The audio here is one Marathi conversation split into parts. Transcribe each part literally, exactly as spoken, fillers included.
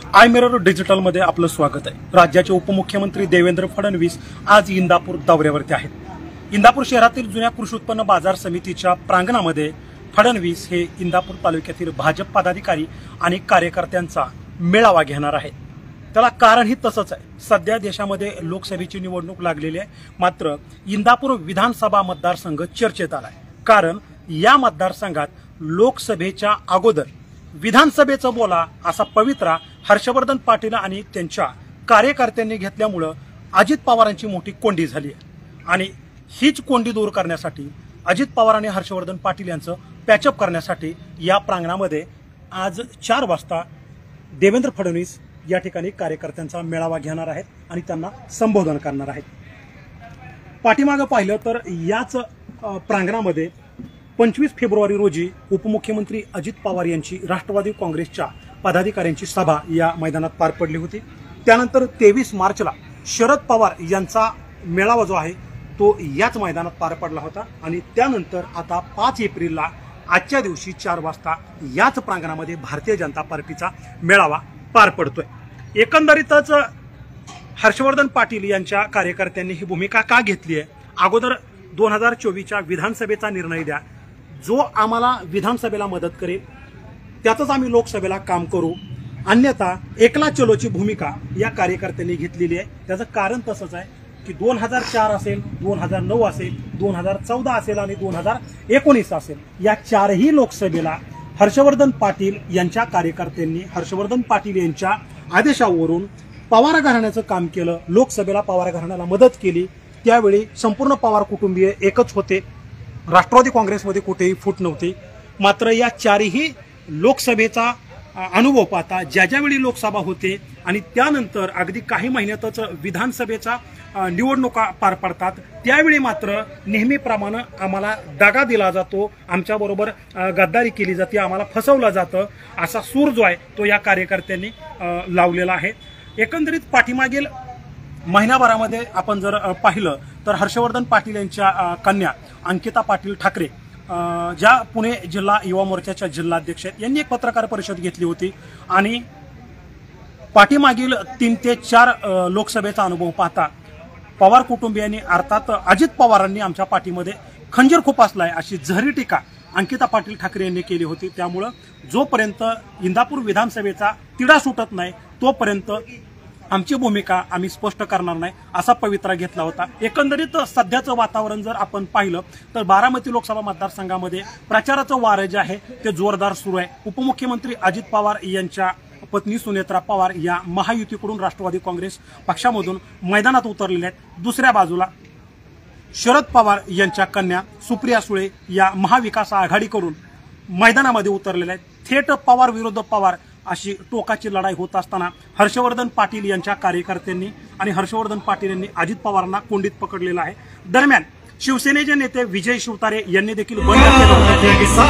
आय मिरर डिजिटलमध्ये आपलं स्वागत आहे। राज्याचे उपमुख्यमंत्री देवेंद्र फडणवीस आज इंदापूर दौऱ्यावरती आहेत। इंदापूर शहरातील जुन्या कृषी उत्पन्न बाजार समितीच्या प्रांगणामध्ये फडणवीस हे इंदापूर तालुक्यातील भाजप पदाधिकारी आणि कार्यकर्त्यांचा मेळावा घेणार आहेत। त्याला कारणही तसंच आहे। सध्या देशामध्ये लोकसभेची निवडणूक लागलेली आहे, मात्र इंदापूर विधानसभा मतदारसंघ चर्चेत आलाय। कारण या मतदारसंघात लोकसभेच्या अगोदर विधानसभेचं बोला असा पवित्रा हर्षवर्धन पाटील आणि त्यांच्या कार्यकर्त्यांनी घेतल्यामुळे अजित पवारांची मोठी कोंडी झाली आहे। आणि हीच कोंडी दूर करण्यासाठी अजित पवार आणि हर्षवर्धन पाटील यांचं पॅचअप करण्यासाठी या प्रांगणामध्ये आज चार वाजता देवेंद्र फडणवीस या ठिकाणी कार्यकर्त्यांचा मेळावा घेणार आहेत आणि त्यांना संबोधन करणार आहेत। पाठीमागे पाहिलं तर याच प्रांगणामध्ये पंचवीस फेब्रुवारी रोजी उपमुख्यमंत्री अजित पवार यांची राष्ट्रवादी काँग्रेसच्या पदाधिकाऱ्यांची सभा या मैदानात पार पडली होती। त्यानंतर तेवीस मार्चला शरद पवार यांचा मेळावा जो आहे तो याच मैदानात पार पडला होता आणि त्यानंतर आता पाच एप्रिलला आजच्या दिवशी चार वाजता याच प्रांगणामध्ये भारतीय जनता पार्टीचा मेळावा पार पडतोय। एकंदरीतच हर्षवर्धन पाटील यांच्या कार्यकर्त्यांनी ही भूमिका का घेतली आहे? अगोदर दोन हजार चोवीसच्या विधानसभेचा निर्णय द्या, जो आम्हाला विधानसभेला मदत करेल त्यातच आम्ही लोकसभेला काम करू, अन्यथा एकला चलोची भूमिका या कार्यकर्त्यांनी घेतलेली आहे। त्याचं कारण तसंच आहे की दोन हजार चार असेल, दोन हजार नऊ असेल, दोन हजार चौदा असेल आणि दोन हजार एकोणीस असेल, या चारही लोकसभेला हर्षवर्धन पाटील यांच्या कार्यकर्त्यांनी हर्षवर्धन पाटील यांच्या आदेशावरून पवार घराण्याचं काम केलं, लोकसभेला पवार घराण्याला मदत केली। त्यावेळी संपूर्ण पवार कुटुंबीय एकच होते, राष्ट्रवादी काँग्रेसमध्ये कुठेही फूट नव्हती। मात्र या चारही लोकसभेचा अनुभव पाहता ज्या ज्यावेळी लोकसभा होते आणि त्यानंतर अगदी काही महिन्यातच विधानसभेचा निवडणुका पार पडतात, त्यावेळी मात्र नेहमीप्रमाणे आम्हाला दगा दिला जातो, आमच्याबरोबर गद्दारी केली जाते, आम्हाला फसवलं जातं, असा सूर जो आहे तो या कार्यकर्त्यांनी लावलेला आहे। एकंदरीत पाठीमागील महिनाभरामध्ये आपण जर पाहिलं तर हर्षवर्धन पाटील यांच्या कन्या अंकिता पाटील ठाकरे ज्या पुणे जिल्हा युवा मोर्चाच्या जिल्हाध्यक्ष आहेत, यांनी एक पत्रकार परिषद घेतली होती आणि पाठीमागील तीन ते चार लोकसभेचा अनुभव पाहता पवार कुटुंबियांनी अर्थात अजित पवारांनी आमच्या पाठीमध्ये खंजीर खुपसलाय अशी जहरी टीका अंकिता पाटील ठाकरे यांनी केली होती। त्यामुळं जोपर्यंत इंदापूर विधानसभेचा तिढा सुटत नाही तोपर्यंत आमची भूमिका आम्ही स्पष्ट करणार नाही असा पवित्रा घेतला होता। एकंदरीत सध्याचं वातावरण जर आपण पाहिलं तर बारामती लोकसभा मतदारसंघामध्ये प्रचाराचं वारं जे आहे ते जोरदार सुरू आहे। उपमुख्यमंत्री अजित पवार यांच्या पत्नी सुनेत्रा पवार या महायुतीकडून राष्ट्रवादी काँग्रेस पक्षामधून मैदानात उतरलेल्या आहेत। दुसऱ्या बाजूला शरद पवार यांच्या कन्या सुप्रिया सुळे या महाविकास आघाडीकडून मैदानामध्ये उतरलेल्या आहेत। थेट पवार विरुद्ध पवार अशी टोकाची लढाई होत असताना हर्षवर्धन पाटील यांच्या कार्यकर्त्यांनी आणि हर्षवर्धन पाटील यांनी अजित पवारांना कोंडीत पकडलेलं आहे। दरम्यान शिवसेनेचे नेते विजय शिवतारे यांनी देखील बंड केलं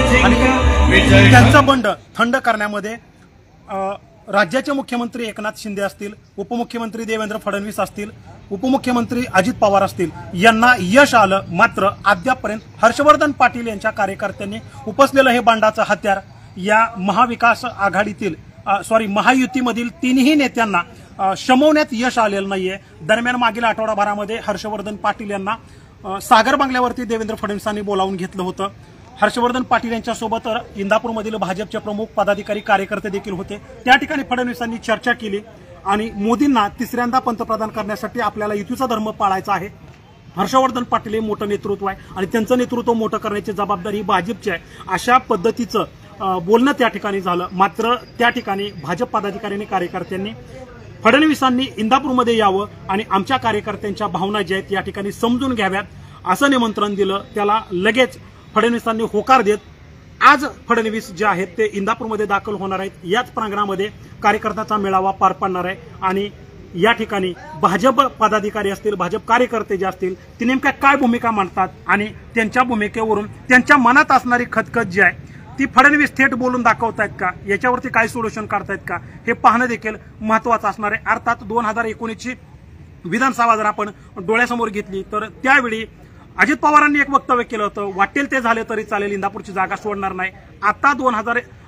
आणि त्यांचा बंड थंड करण्यामध्ये राज्याचे मुख्यमंत्री एकनाथ शिंदे असतील, उपमुख्यमंत्री देवेंद्र फडणवीस असतील, उपमुख्यमंत्री अजित पवार असतील यांना यश आलं। मात्र अद्यापपर्यंत हर्षवर्धन पाटील यांच्या कार्यकर्त्यांनी उपसलेलं हे बंडाचं हत्यार या महाविकास आघाडीतील सॉरी महायुतीमधील तीनही नेत्यांना शमवण्यात यश आलेलं नाहीये। दरम्यान मागील आठवडाभरामध्ये हर्षवर्धन पाटील यांना सागर बंगल्यावरती देवेंद्र फडणवीसांनी बोलावून घेतलं होतं। हर्षवर्धन पाटील यांच्यासोबत इंदापूरमधील भाजपचे प्रमुख पदाधिकारी कार्यकर्ते देखील होते। त्या ठिकाणी फडणवीसांनी चर्चा केली आणि मोदींना तिसऱ्यांदा पंतप्रधान करण्यासाठी आपल्याला युतीचा धर्म पाळायचा आहे। हर्षवर्धन पाटील हे मोठं नेतृत्व आहे आणि त्यांचं नेतृत्व मोठं करण्याची जबाबदारी ही भाजपची आहे, अशा पद्धतीचं बोलणं त्या ठिकाणी झालं। मात्र त्या ठिकाणी भाजप पदाधिकाऱ्यांनी कार्यकर्त्यांनी फडणवीसांनी इंदापूरमध्ये यावं आणि आमच्या कार्यकर्त्यांच्या भावना ज्या आहेत या ठिकाणी समजून घ्याव्यात असं निमंत्रण दिलं। त्याला लगेच फडणवीसांनी होकार देत आज फडणवीस जे आहेत ते इंदापूरमध्ये दाखल होणार आहेत। याच प्रांगणामध्ये कार्यकर्त्याचा मेळावा पार पडणार आहे आणि या ठिकाणी भाजप पदाधिकारी असतील, भाजप कार्यकर्ते जे असतील ते नेमक्या काय भूमिका मांडतात आणि त्यांच्या भूमिकेवरून त्यांच्या मनात असणारी खतखत जी आहे ती फडणवीस थेट बोलून दाखवतायत का, याच्यावरती काय सोल्युशन काढतायत का, हे पाहणं देखील महत्वाचं असणार आहे। अर्थात दोन हजार एकोणीसची विधानसभा जर आपण डोळ्यासमोर घेतली तर त्यावेळी अजित पवारांनी एक वक्तव्य केलं होतं, वाटेल ते झाले तरी चालेल, इंदापूरची जागा सोडणार नाही। आता दोन हजार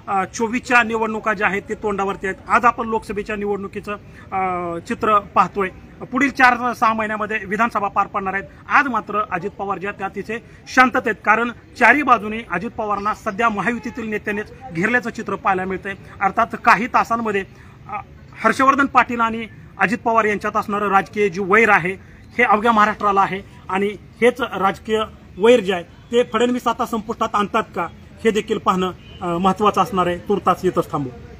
चोवीसच्या निवडणुका ज्या आहेत ते तोंडावरती आहेत. आज आपण लोकसभेच्या निवडणुकीचं अ, चित्र पाहतोय. पुढील चार सहा महिन्यामध्ये विधानसभा पार पडणार आहेत. आज मात्र अजित पवार ज्या त्या तिथे शांततेत आहेत, कारण चारही बाजूने अजित पवारांना सध्या महायुतीतील नेत्यांनीच घेरल्याचं चित्र पाहायला मिळतंय. अर्थात काही तासांमध्ये अ, हर्षवर्धन पाटील आणि अजित पवार यांच्यात असणारं राजकीय जी वैर आहे हे अवघ्या महाराष्ट्राला आहे आणि हेच राजकीय वैर जे आहे ते फडणवीस आता संपुष्टात आणतात का हे देखील पाहणं महत्वाचं असणार आहे. तुर्तास येतच थांबू.